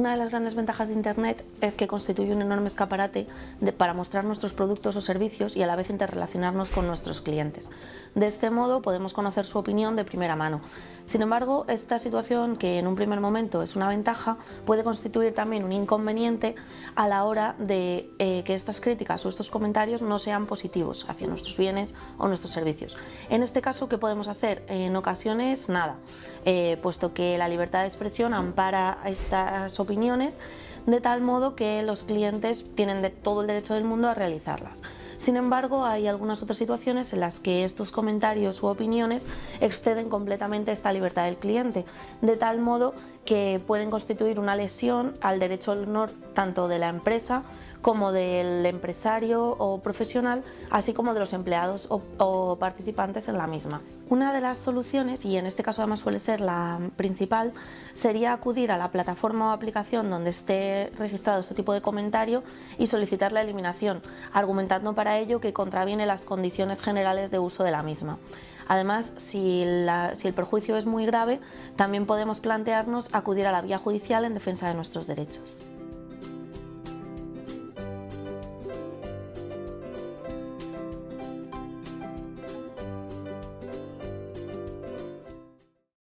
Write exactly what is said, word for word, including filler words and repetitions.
Una de las grandes ventajas de Internet es que constituye un enorme escaparate de, para mostrar nuestros productos o servicios y a la vez interrelacionarnos con nuestros clientes. De este modo podemos conocer su opinión de primera mano. Sin embargo, esta situación, que en un primer momento es una ventaja, puede constituir también un inconveniente a la hora de eh, que estas críticas o estos comentarios no sean positivos hacia nuestros bienes o nuestros servicios. En este caso, ¿qué podemos hacer? En ocasiones, nada, eh, puesto que la libertad de expresión ampara estas opiniones de tal modo que los clientes tienen de todo el derecho del mundo a realizarlas. Sin embargo, hay algunas otras situaciones en las que estos comentarios u opiniones exceden completamente esta libertad del cliente, de tal modo que pueden constituir una lesión al derecho al honor tanto de la empresa como del empresario o profesional, así como de los empleados o, o participantes en la misma. Una de las soluciones, y en este caso además suele ser la principal, sería acudir a la plataforma o aplicación donde esté registrado este tipo de comentario y solicitar la eliminación, argumentando para ello que contraviene las condiciones generales de uso de la misma. Además, si, la, si el perjuicio es muy grave, también podemos plantearnos acudir a la vía judicial en defensa de nuestros derechos.